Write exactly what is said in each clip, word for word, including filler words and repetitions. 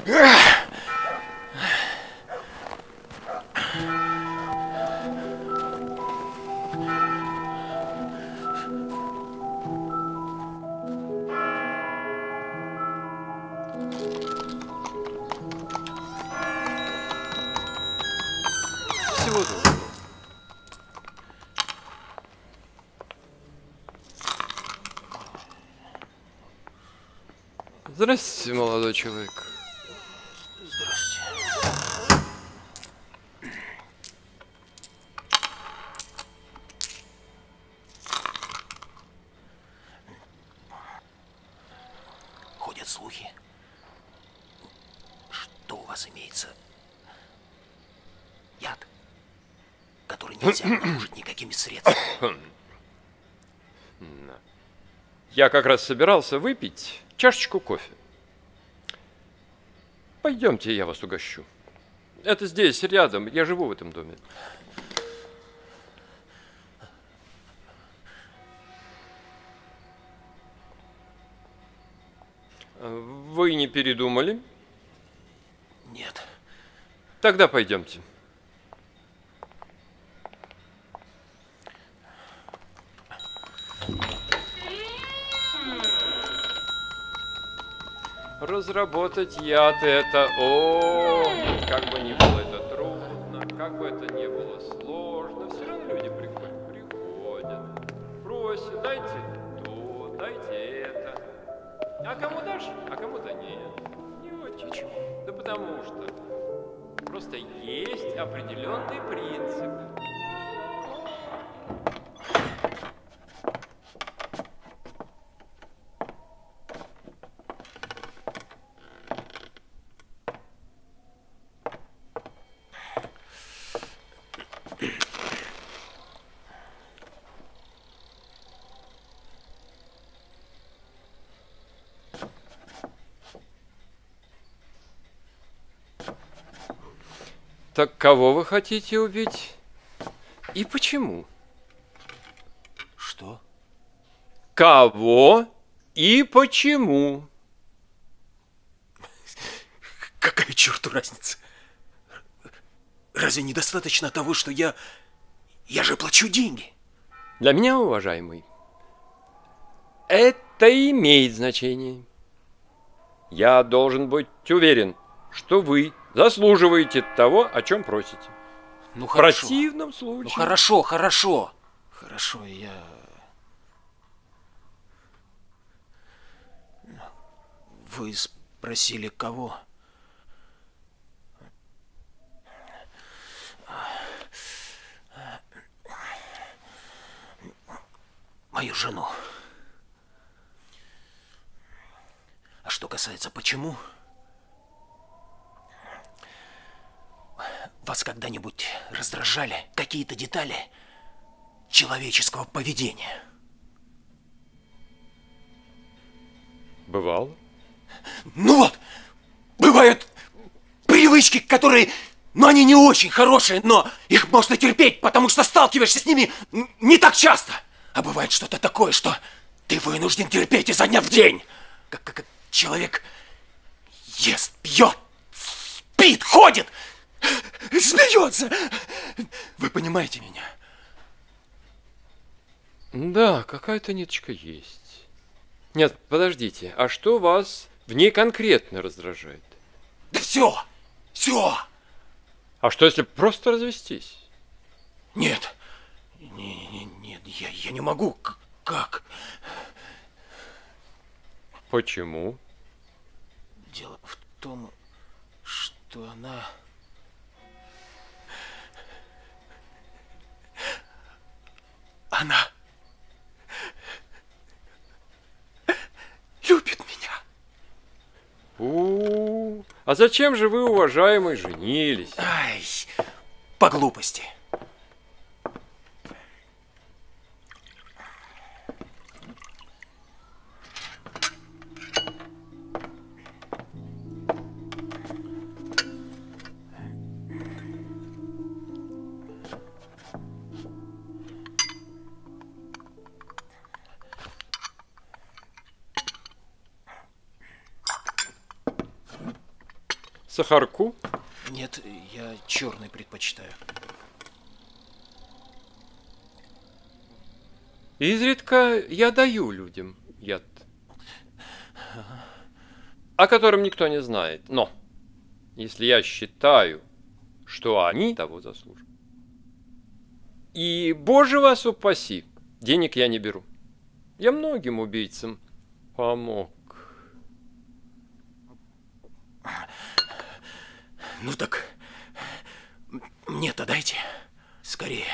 Всего доброго. Здравствуйте, молодой человек. Здравствуйте. Ходят слухи, что у вас имеется яд, который нельзя обнаружить никакими средствами. Я как раз собирался выпить чашечку кофе. Пойдемте, я вас угощу. Это здесь, рядом. Я живу в этом доме. Вы не передумали? Нет. Тогда пойдемте. Разработать яд это, о, как бы ни было это трудно, как бы это ни было сложно, все равно люди приходят, приходят, просят, дайте то, дайте это. А кому дашь, а кому-то нет. Не очень. Почему? Да потому что просто есть определенный принцип. Так кого вы хотите убить? И почему? Что? Кого и почему? Какая черту разница? Разве недостаточно того, что я... Я же плачу деньги. Для меня, уважаемый, это имеет значение. Я должен быть уверен, что вы заслуживаете того, о чем просите. Ну, В хорошо. противном случае... Ну, хорошо, хорошо. Хорошо, я... Вы спросили, кого? Мою жену. А что касается почему... Вас когда-нибудь раздражали какие-то детали человеческого поведения? Бывало. Ну вот, бывают привычки, которые, ну, они не очень хорошие, но их можно терпеть, потому что сталкиваешься с ними не так часто. А бывает что-то такое, что ты вынужден терпеть изо дня в день. Как, как, как человек ест, пьет, спит, ходит, смеется. Вы понимаете меня? Да, какая-то ниточка есть. Нет, подождите, а что вас в ней конкретно раздражает? Да все, все. А что, если просто развестись? Нет, не, не, нет, я, я не могу. К- как? Почему? Дело в том, что она... Она любит меня. У-у-у. А зачем же вы, уважаемый, женились? Ай, по глупости. Сахарку? Нет, я черный предпочитаю. Изредка я даю людям яд, о котором никто не знает. Но если я считаю, что они того заслуживают, и, Боже вас упаси, денег я не беру. Я многим убийцам помог. Ну так, мне-то дайте скорее.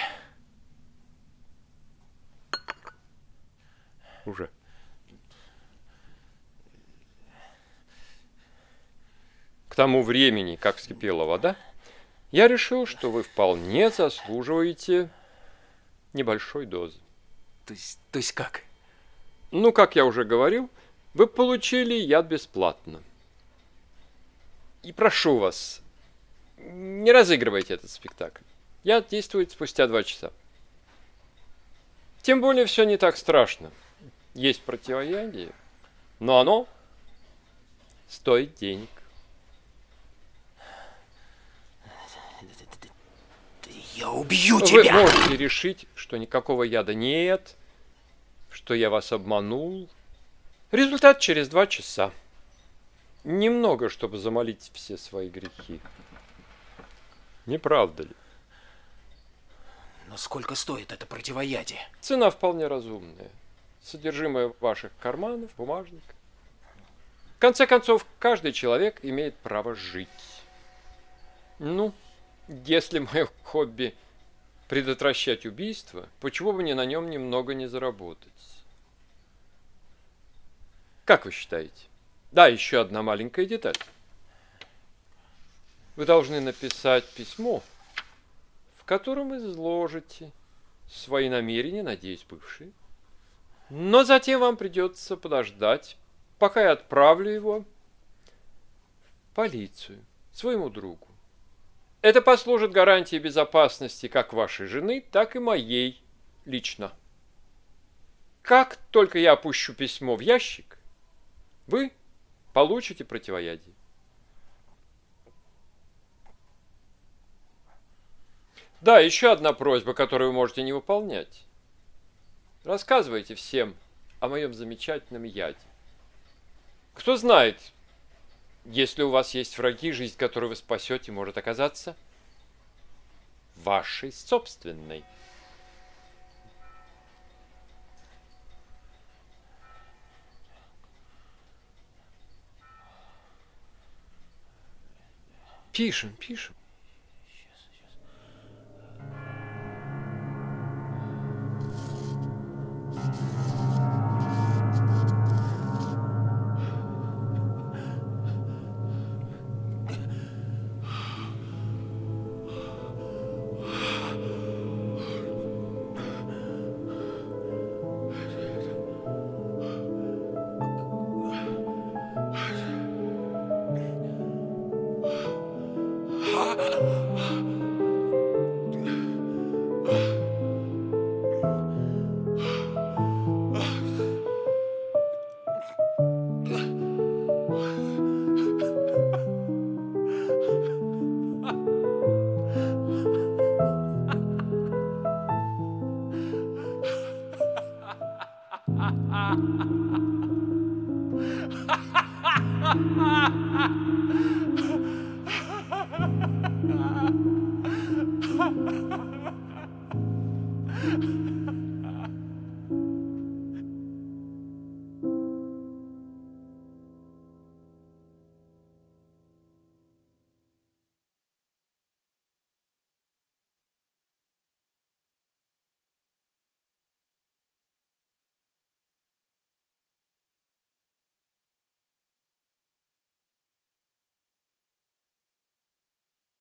Уже. К тому времени, как вскипела вода, я решил, что вы вполне заслуживаете небольшой дозы. То есть, то есть как? Ну, как я уже говорил, вы получили яд бесплатно. И прошу вас, не разыгрывайте этот спектакль. Яд действует спустя два часа. Тем более все не так страшно. Есть противоядие, но оно стоит денег. Я убью Вы тебя! можете решить, что никакого яда нет, что я вас обманул. Результат через два часа. Немного, чтобы замолить все свои грехи. Не правда ли? Но сколько стоит это противоядие? Цена вполне разумная. Содержимое ваших карманов, бумажник. В конце концов, каждый человек имеет право жить. Ну, если мое хобби предотвращать убийство, почему бы мне на нем немного не заработать? Как вы считаете? Да, еще одна маленькая деталь. Вы должны написать письмо, в котором изложите свои намерения, надеюсь, бывшие. Но затем вам придется подождать, пока я отправлю его в полицию, своему другу. Это послужит гарантией безопасности как вашей жены, так и моей лично. Как только я опущу письмо в ящик, вы получите противоядие. Да, еще одна просьба, которую вы можете не выполнять. Рассказывайте всем о моем замечательном яде. Кто знает, если у вас есть враги, жизнь, которую вы спасете, может оказаться вашей собственной. Пишем, пишем.